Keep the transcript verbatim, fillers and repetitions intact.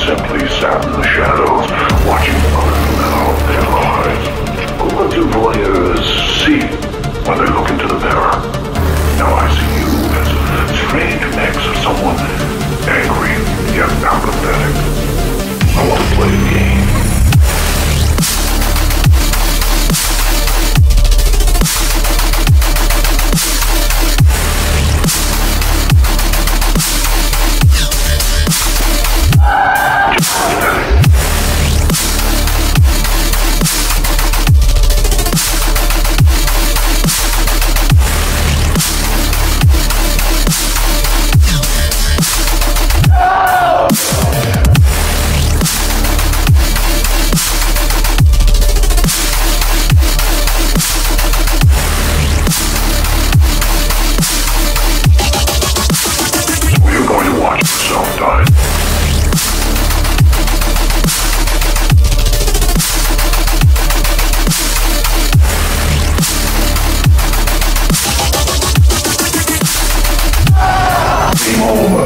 simply sat in the shadows, watching others let out their lives. What do voyeurs see when they look into the mirror? Now I see you as a strange mix of someone angry yet apathetic. I want to play a game. Moment.